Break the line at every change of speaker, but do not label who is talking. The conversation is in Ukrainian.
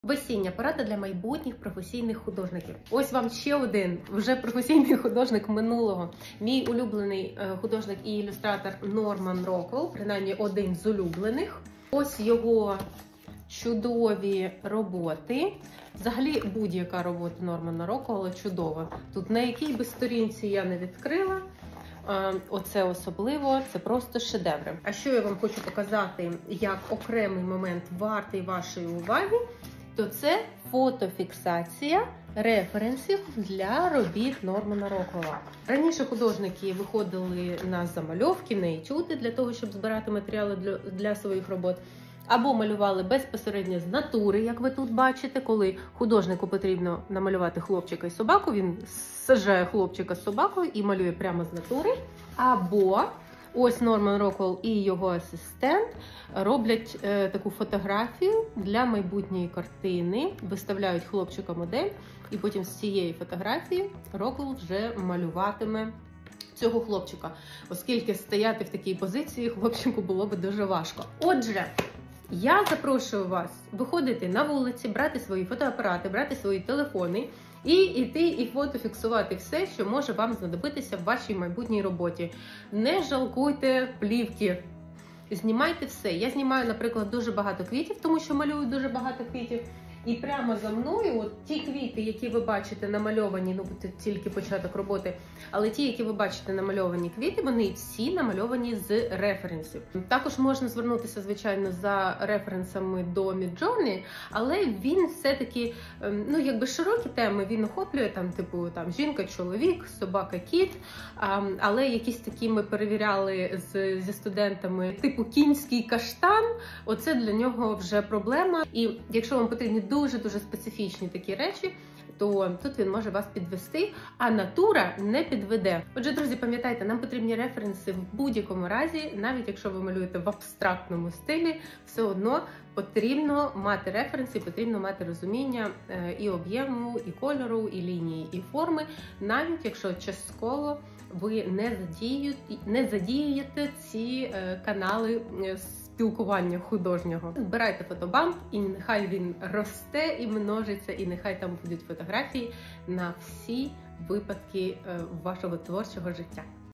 Весіння порада для майбутніх професійних художників. Ось вам ще один вже професійний художник минулого. Мій улюблений художник і ілюстратор Норман Роквелл, принаймні один з улюблених. Ось його чудові роботи. Взагалі будь-яка робота Нормана Роквелла чудова. Тут на якій би сторінці я не відкрила, оце особливо, це просто шедеври. А що я вам хочу показати як окремий момент вартий вашої уваги, то це фотофіксація референсів для робіт Нормана Роквелла. Раніше художники виходили на замальовки, на етюди для того, щоб збирати матеріали для своїх робот. Або малювали безпосередньо з натури, як ви тут бачите, коли художнику потрібно намалювати хлопчика і собаку, він саджає хлопчика з собакою і малює прямо з натури. Або ось Норман Роквелл і його асистент роблять таку фотографію для майбутньої картини, виставляють хлопчика модель, і потім з цієї фотографії Роквелл вже малюватиме цього хлопчика, оскільки стояти в такій позиції хлопчику було би дуже важко. Отже, я запрошую вас виходити на вулиці, брати свої фотоапарати, брати свої телефони і йти і фотофіксувати все, що може вам знадобитися в вашій майбутній роботі. Не жалкуйте плівки, знімайте все. Я знімаю, наприклад, дуже багато квітів, тому що малюю дуже багато квітів. І прямо за мною, от ті квіти, які ви бачите намальовані, ну це тільки початок роботи, але ті, які ви бачите намальовані квіти, вони всі намальовані з референсів. Також можна звернутися, звичайно, за референсами до Midjourney, але він все-таки, ну якби широкі теми, він охоплює, там, типу, там жінка, чоловік, собака, кіт, але якісь такі ми перевіряли зі студентами, типу кінський каштан, оце для нього вже проблема. І якщо вам потрібні дуже-дуже специфічні такі речі, то тут він може вас підвести, а натура не підведе. Отже, друзі, пам'ятайте, нам потрібні референси в будь-якому разі, навіть якщо ви малюєте в абстрактному стилі, все одно потрібно мати референси, потрібно мати розуміння і об'єму, і кольору, і лінії, і форми, навіть якщо частково ви не задієте ці канали спілкування художнього. Збирайте фотобанк, і нехай він росте і множиться, і нехай там будуть фотографії на всі випадки вашого творчого життя.